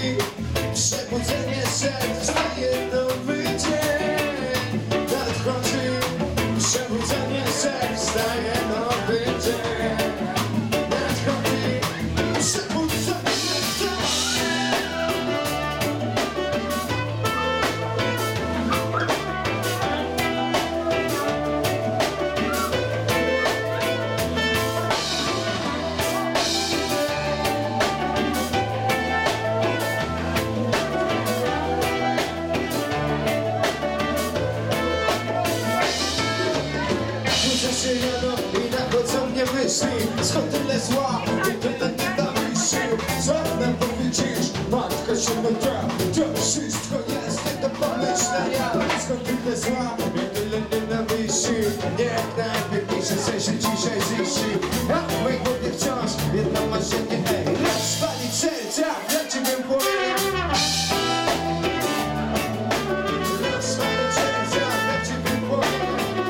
nadchodzi przebudzenie serc, staje nowy dzień. Nadchodzi przebudzenie serc, staje nowy dzień. Nadchodzi przebudzenie serc. I nachodzą mnie myśli, skąd tyle zła i tyle nienawiści. Co nam powiedzisz, matka się nuda, to wszystko jest nie do pomyślenia. Skąd tyle zła i tyle nienawiści, niech najpiękniejsze się dzisiaj ziści. A w mojej głowie wciąż jedno marzenie, ej, rozpalić serca, dla ciebie płonie. Rozpalić serca, dla ciebie płonie.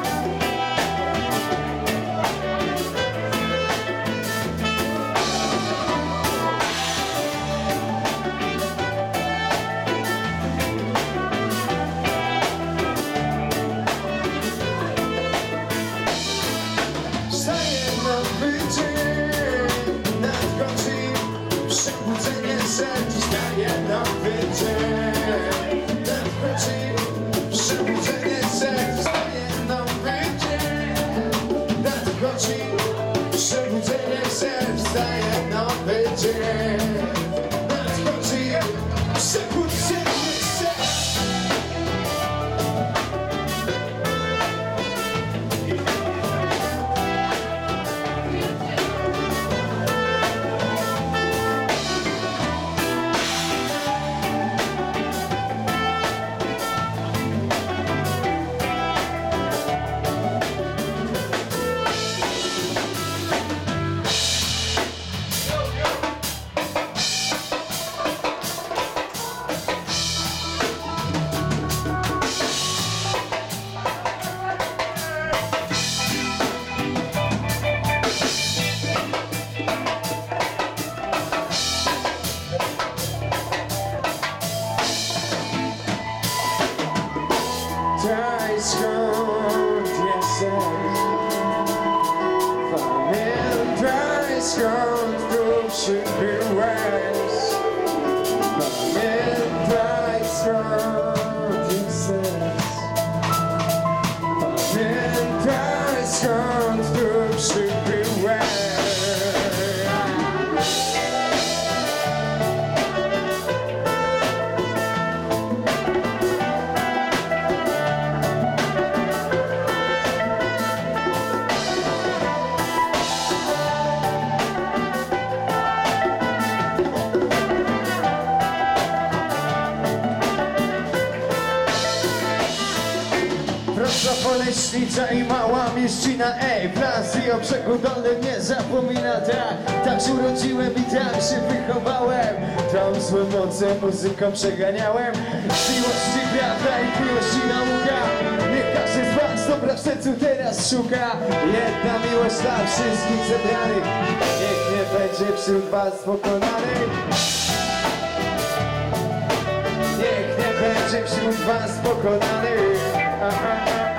Przebudzenie serc, staje nowy dzień. Nadchodzi przebudzenie serc, staje nowy dzień. Nadchodzi przebudzenie serc, staje nowy dzień. Nadchodzi przebudzenie serc. Daj skąd jesteś, pamiętaj skąd duszy byłeś. Pamiętaj skąd jesteś, pamiętaj skąd duszy byłeś. Prosta Poleśnica i mała mieścina, ej, Blas i o brzegu dolnym nie zapomina, tak się urodziłem i tak się wychowałem. Tą złe moce muzyką przeganiałem, z miłości prawda i miłości nauka. Niech każdy z was dobra w sercu teraz szuka. Jedna miłość dla wszystkich zebranych, niech nie będzie wśród was pokonanych. Niech nie będzie wśród was pokonanych.